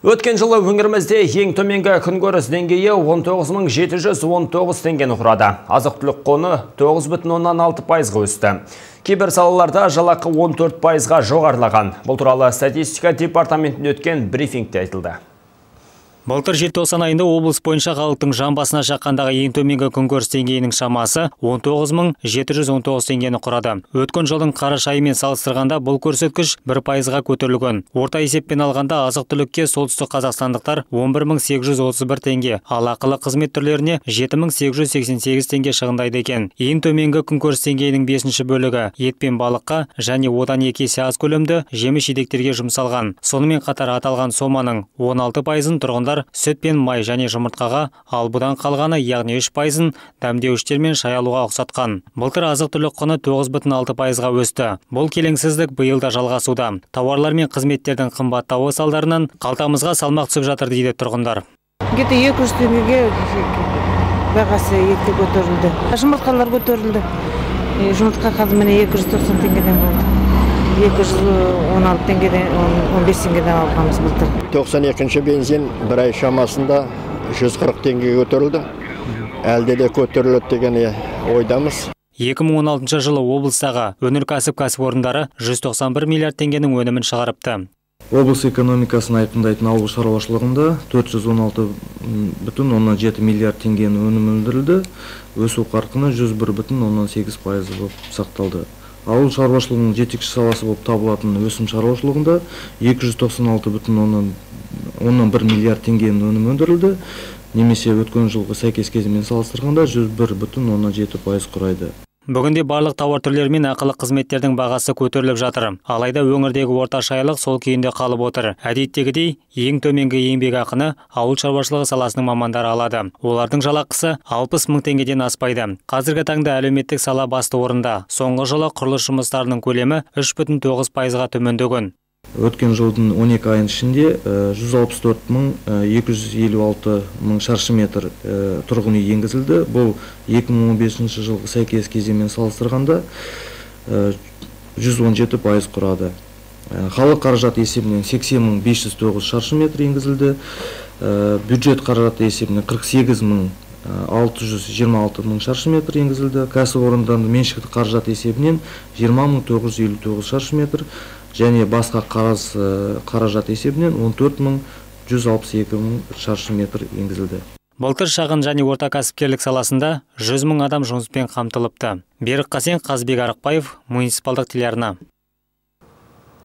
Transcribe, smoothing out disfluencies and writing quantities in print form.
Өткен жылы өңірімізде ең төменгі күнкөріс деңгейі 19.719 теңгені құрады. Азық-түлік құны 9,6%-ға өсті. Кейбір салаларда жалақы 14%-ға жоғарылаған. Бұл туралы статистика департаментінде өткен брифингте айтылды. Былтыр желтоқсан айында облыс бойынша халықтың жан басына шаққандағы ең төменгі күнкөріс деңгейінің шамасы 19.719 теңгені құрады. Өткен жылдың қараша айымен салыстырғанда бұл көрсеткіш 1%-ға көтерілген. Орта есеппен алғанда азық-түлікке солтүстік қазақстандықтар 11.831 теңге, ал ақылы қызмет түрлеріне 7.888 теңге шығындайды екен. Ең төменгі күнкөріс деңгейінің 5-ші бөлігі ет пен балыққа және одан 2 есе аз көлемді жеміс-жидектерге жұмсалған. Сонымен қатар аталған соманың 16%-ын тұрғындар сүт пен май және жұмыртқаға, ал бұдан қалғаны яғни 3%-ын дәмдеуіштер мен шай алуға ұқсатқан. Былтыр азық-түлік құны 9,6%-ға өсті. Бұл келеңсіздік биыл да жалғасуда. Тауарлар мен қызметтердің қымбаттауы салдарынан қалтамызға салмақ түсіп жатыр дейді тұрғындар. Где-то 200 теңгеге бағасы етті көтерілді. Жұмыртқалар көтерілді. Жұмыртқа қалды міне 290 теңгеден болды. 216 теңгеден 15 теңгеден алғанбыз былтыр. 92-ші бензин бір ай шамасында 140 теңгеге көтерілді. Әлде де көтеріледі деген ойдамыз. 2016 жылы облыстағы өнеркәсіп кәсіпорындары 191 миллиард теңгенің өнімін шығарыпты. Облыс экономикасын айқындайтын ауыл шаруашылығында 416,7 миллиард теңгенің өнімі өндірілді. Өсу қарқыны 101,8% болып сақталды. Ауыл шаруашылығының жетекші саласы болып табылатын өсім шаруашылығында 296,1 миллиард теңгенің өнімі өндірілді, немесе өткен жылғы сәйкес кезімен салыстырғанда 101,7% құрайды. Бүгінде барлық тауар түрлері мен ақылы қызметтердің бағасы көтеріліп жатыр. Алайда өңірдегі орташа айлық сол күйінде қалып отыр. Әдеттегідей, ең төменгі еңбек ақыны ауыл шаруашылығы саласының мамандары алады. Олардың жалақысы 60 мың теңгеден аспайды. Қазіргі таңда әлеуметтік сала басты орында. Соңғы жылы құрылыс жұмыстарының көлемі 3,9%-ға төмендеген. Өткен жылдың 12 айының ішінде 164,256 мың шаршы метр тұрғын үй енгізілді. Бұл 2015 жылғы сәйкес кезеңмен салыстырғанда 117% құрады. Халық қаражаты есебінен 80,509 шаршы метр енгізілді. Бюджет қаражаты есебінен 48,626 мың шаршы метр енгізілді. Кәсіпорындардың меншікті қаражаты есебінен 20,959 шаршы метр және басқа қаражат есебінен 14,162 мың шаршы метр енгізілді. Былтыр шағын және орта кәсіпкерлік саласында 100 мың адам жұмыспен қамтылыпты. Берік Қасен, Қазбек Арықбаев, муниципалдық телеарна.